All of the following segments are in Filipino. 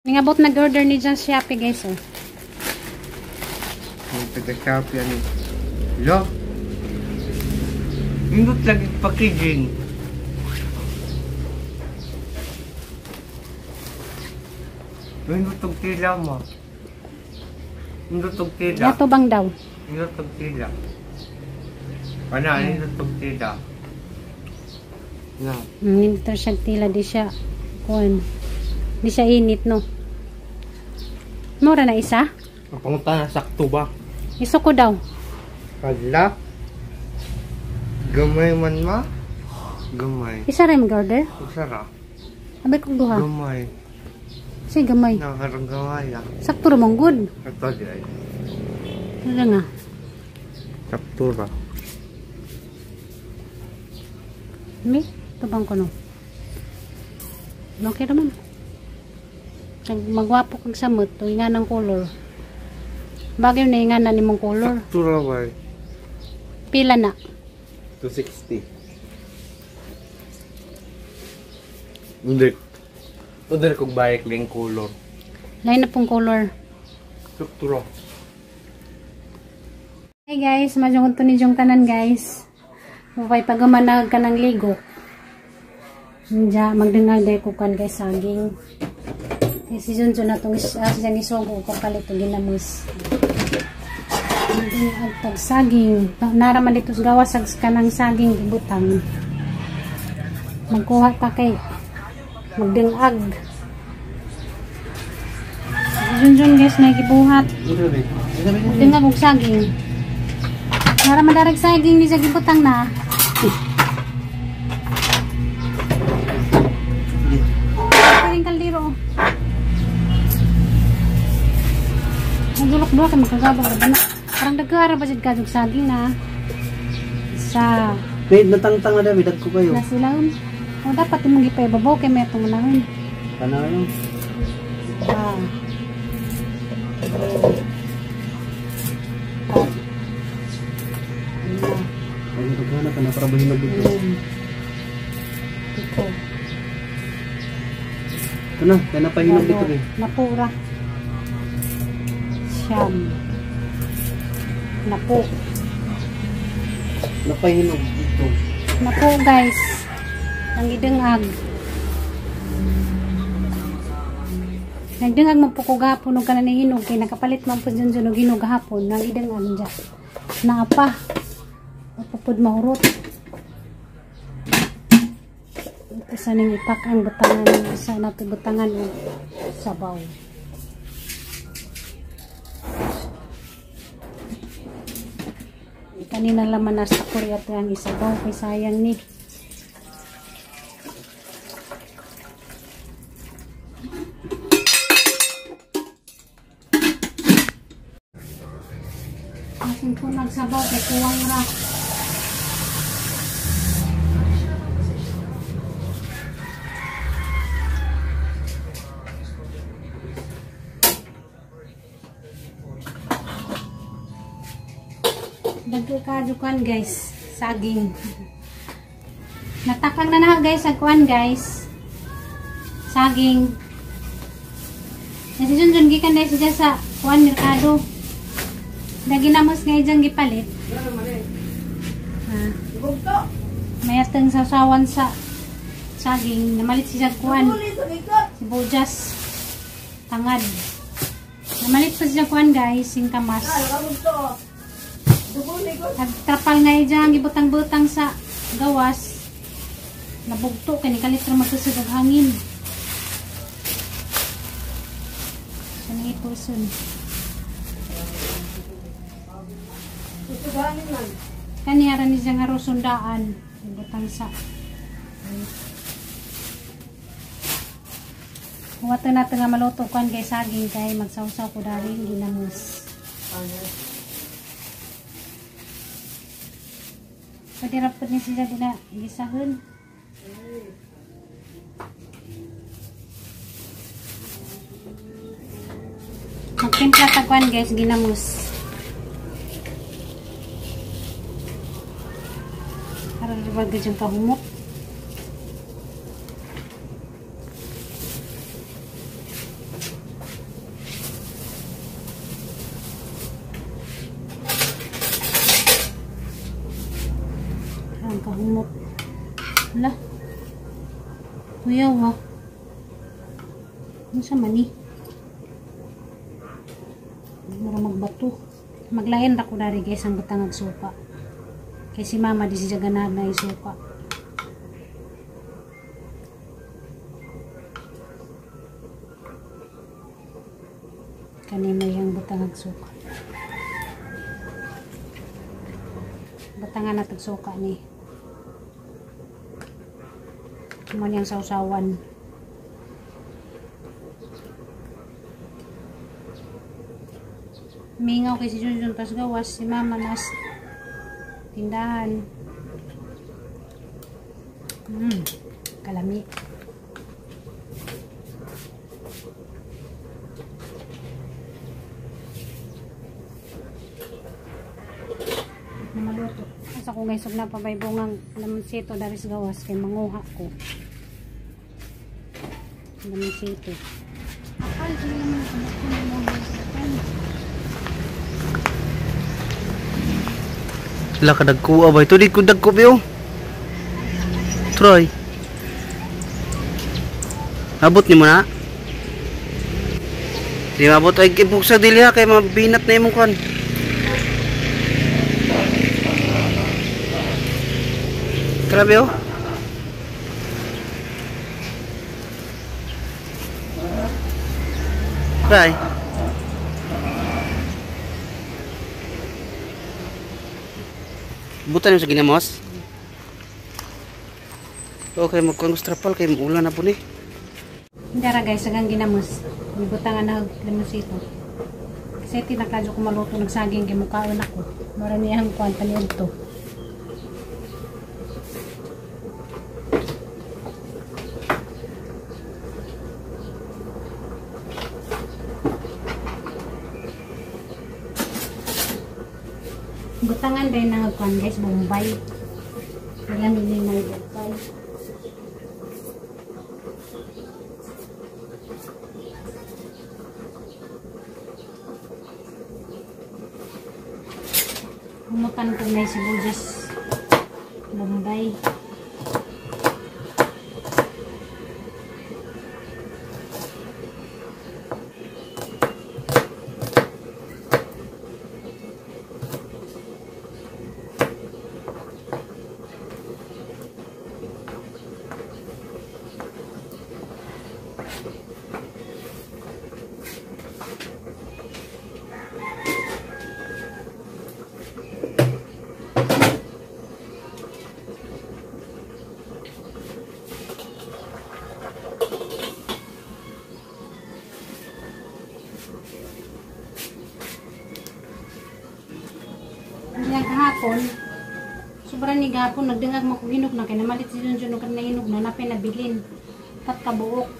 Ngabot nag-order ni John Shopee guys oh. Yung taga-Shopee yan eh. Lo? Indot lagi packaging. Indot tong tila mo. Indot tong tila. Yato bang daw? Indot tong tila. Ano, indot tong tila. No. Nindot siya tila di siya kuan. Di siya init no. Mura na isa? Ang pangunta na sakto ba? Iso ko daw. Hala? Gamay man ma? Gamay. Isa rin mag-order? Usara. Abay kong duha. Gamay. Say gamay. Nakarang gamay ah. Sakto ramong good. Ito di ay. Wala nga. Kaptura. Mi? Tabang ko no. Okay naman. Magwapo kang samot. Ito nga ng color. Bagay na nga na ni mong color. Kaptura ba? Pila na? 260. Hindi. Ito din kong bayek lang color. Lain na pong color. Kaptura. Hey guys, masyong ito ni Jong tanan guys. Mupay pagamanag ka ng ligo. Diya, magdengag day ko kan guys saging. Kasi Junjun na itong siyang isugo ko kalit ito ginamos. Magdengag tag saging. Naraman dito sa gawas ka ng saging ibutang. Magkuha ta kay. Magdengag. Junjun guys, may gibuhat. Magdengag og saging. Para madarag saging ni sa gibutang na. Kaling kaldero. Nagulok doon kami kagabang. Parang dagara ba dyan kadug saging na. Sa... Wait, natangtang na dami. Dag ko kayo. Nasilahon. O dapat yung mga ipababaw kay may itong manahon. Panahon. Ah. Ay, pagkana ka na para mahinog dito. Ito. Ito na, kaya napahinog dito eh. Napura. Siyam. Napo. Napahinog dito. Napo guys. Ang idengag. Nagdengag mo po ko gapon nung ka na hinog. Kaya nakapalit mo po dyan dyan hinog hapon. Nang idengag dyan. Naapa. Napupod mahurot. Ito sa ning ipak ang butangan. Sa nato butangan o sabaw. Kanina laman na sa Korea ito ang isabaw. Kay sayang ni. Asin po nagsabaw kay kuwang ra. Dagkadukan guys, saging. Natakang na na guys ang kuan guys. Saging. Kasi Junjun gikan dahil siya sa kuan merkado. Naginamos nga ijang gipalit. May atang sasawan sa saging. Namalit siya kuan. Si Bojas. Tangad. Namalit pa siya kuan guys, singkamas. Nagtrapal nga ijang gibutang-butang sa gawas. Nabugto kay ni kalit ra magsusud og hangin. Kani ituson. Kani ara ni siya nga rusundaan. Gibutang sa Huwag natin nga maluto kan kay saging kay magsawsaw ko dari ginamos. Pwede rapod niya sila din na gisahon. Magtimpla tagwan guys, ginamos. Para libag yung kahumot. Humot. Hala. Tuyaw ha. Ano sa mani? Mura magbato. Maglayan ra ko dari guys ang butang suka. Kay si mama di siya ganahan na isuka. Kanina yung butang suka. Butangan na tagsuka ni. Kuman yung sausawan. Mingaw kay si Junjun tas gawas si mama nas tindahan. Kalami. Maluto. Asa ko guys na pabaybongang lamunsito dari sa gawas kay manguha ko. Lamunsito. Ay, sila naman Sila ka dagkuha ba? Ito di ko dagko ba yung? Try. Abot ni mo na? Di mabot ay kibuksa dili ha kay mabinat na imong kan. Grabe oh. Try. Butan yung sa ginamos. Okay, magkong-strapal kay ulan na po ni. Dara guys, sagang ginamos. Ibutangan na lamusito. Kasi tinakadyo ko maluto nagsaging kay mukhaon ako. Maranihang kuan paniog to. Butangan din ng kuan guys, Bombay. Alam niyo na Bombay. Humutan ko na sibuyas. Bombay. Yang kahapon, sobrang ni gahapon, nagdengag mo kong hinog na, kaya namalit si Junjun ng kanina hinog na, napay nabilin, tat kabuok.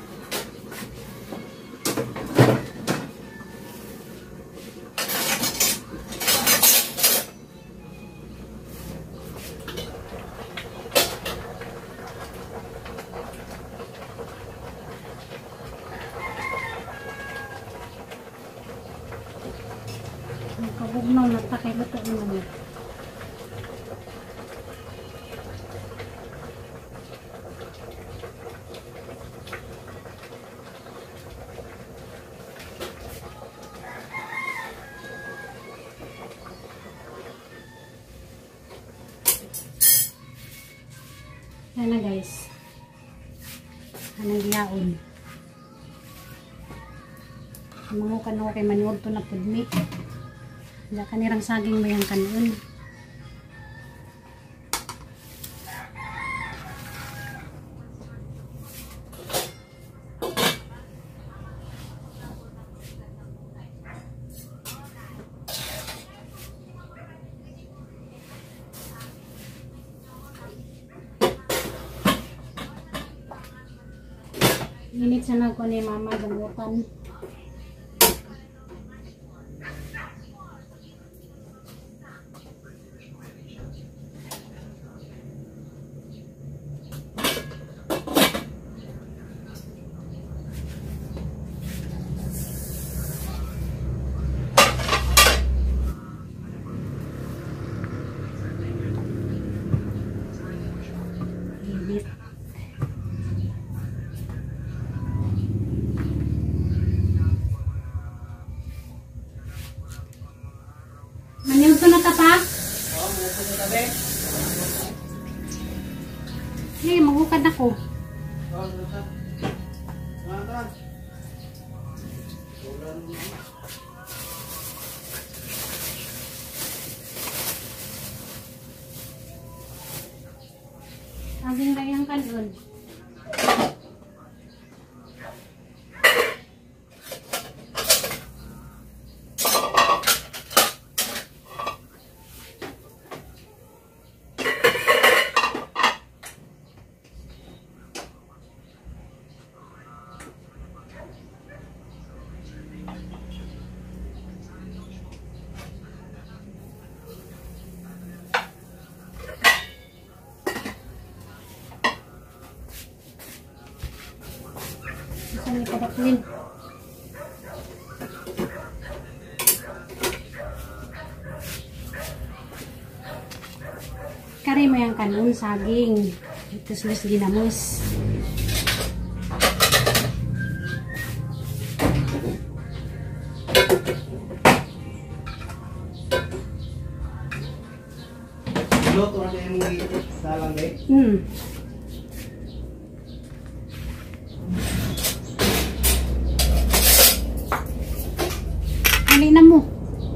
Kabugnaw na takay luto naman. Yan na guys. Anong giyaon. Mga kano kay maniwag to na pudmi. Wala kanirang saging bayang kanon. Init sana ko ni mama gamutan. Hey, magukad ako. Saging kayang kanon. May padaklin. Kari mo yung kanon, saging. Tus-lus ginamos. Luto na yung salang day. Hali na mo.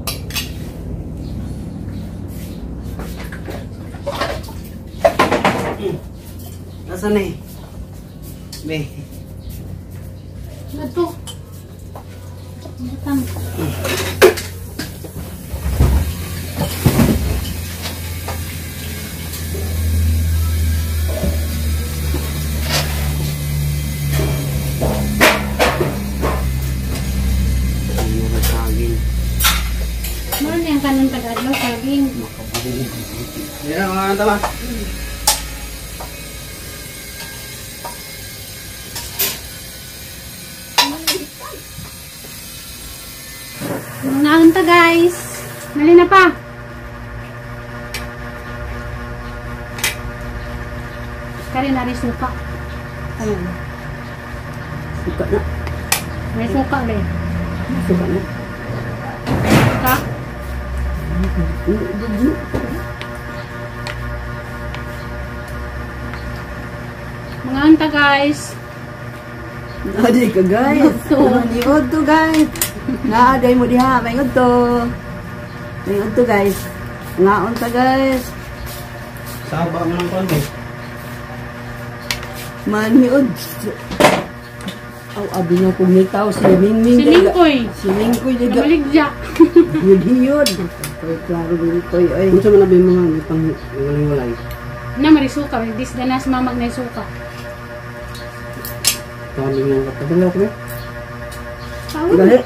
Nasaan na eh? Be. Ano to? Butang. Ano yung kanon tagadlaw, saging? Yan mga tama. Mga anta guys. Nali na pa. Kari na rin suka. Ayun. Suka na. May suka ba eh? Suka na. Suka? Mga anta guys. Adi ka guys. Maniod to guys. Naaday mo diha, mayod to. Mayod to guys. Ngaon ta guys. Saba mo ng konti. Maniod. Aw abi nga kung nitaw si Mingming. Si Lingkoy. Si Lingkoy diga. Namaligya. Yun. Ay klaro Lingkoy ay. Kung saan man na ba yung mga pang walay-walay? Na marisuka. Disda na sa mamag na suka. Kami nga katagalaw ko na. Tawag. Dali.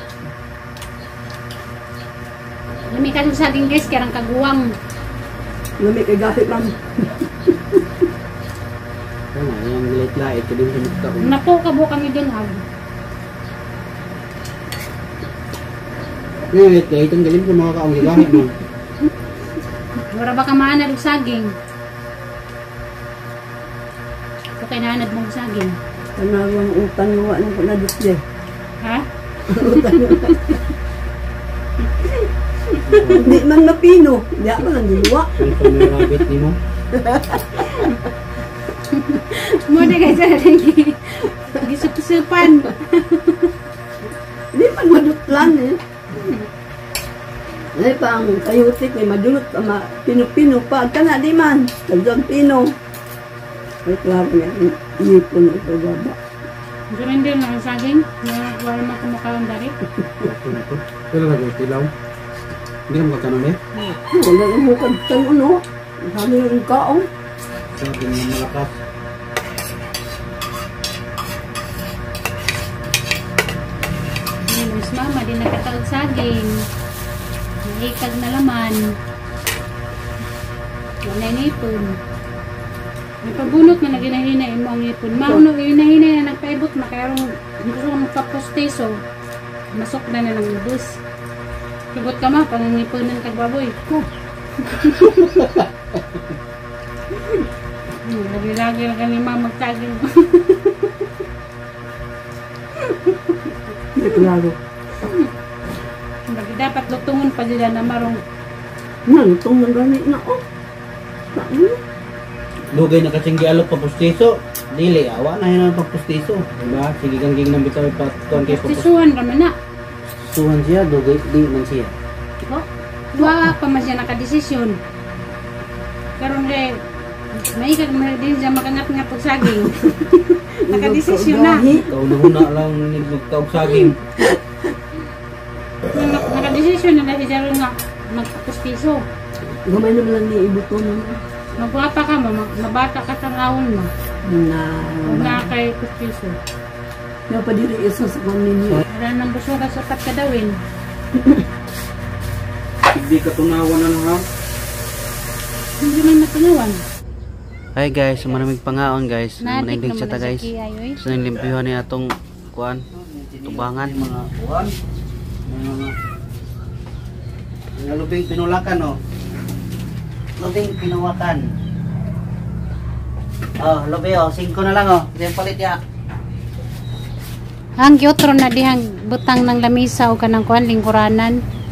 Lami ka sa saging guys. Karang kaguwang. Lami kay gapit lang. Kaya nga, yung lait-lait ka din sa mukta ko. Napo ka buo kami dun ag. Yung lait-lait, ang galing ko mga kaunggigahit mo. Wala ba ka maanad og saging? Okay na anad mong saging. Tanawang utang mo anong ko na display. Ha? Hindi man mapino. Di ako lang diluwa. Kung ito may rabbit ni mo. Muna guys, gisup-supan. Hindi man madutlan eh. Ay pang kayutik may madulot pino-pino pa ka na di man. Tagang pino. Ay klaro yan. Ipon ito baba. Ganun din lang ang saging. Wala man kumakaon dari. Pero lagi, tilaw. Hindi ka magkakanon eh. Wala yung hukad tayo no. Sabi yung kaong. Sabi mo malakas. Mas mama din nakataog saging. Naikag na laman. Wala nipon. May pabunot na naginahinay mo ang ipon. Mauno, hinahinay na nagpaibot. Makayarong gusto ko magpaposteso. Masok na na ng ubus. Sugot ka ma, pangangipon ng kagbaboy. Lagi-lagi lang kami magtagin. Hindi klaro. Lagi dapat lutungon pa sila na marong. Nalutong ng ganit na oh. Lugay na kasing gialok pa pustiso. Dili, awa na yun ang pagpustiso. Diba? Sige kang ging nang bitaw ipatuan kayo pa Pustisuhan raman na. pustuhan siya, lugay, di man siya. Oh, wa pa man siya nakadesisyon. Karon de may ka din siya makangat-ngat og saging. Nakadesisyon na. Ikaw na huna lang nagkaog saging. Nakadesisyon na siya ron nga magpustiso. Gamay naman lang niya ibuto naman. Magwapa ka mo, mabata ka sa awon mo. Huwag na kay pustiso. Nga pa diri isa sa ninyo. Wala nang busog sa kadawin. Hindi ka tunawan na ha. Hindi man matunawan. Hi guys, maraming pangaon guys. Nadik Manailig siya naman ta na guys. sa kiyayoy. So nilimpihan niya atong kuan, tubangan mga kuan. Mga lubing pinulakan oh. Lubing pinuwakan. Oh, lubi oh, 5 na lang oh. Diyan palit ya. Ang gyotro na dihang butang ng lamisa o kanang kuan lingkuranan.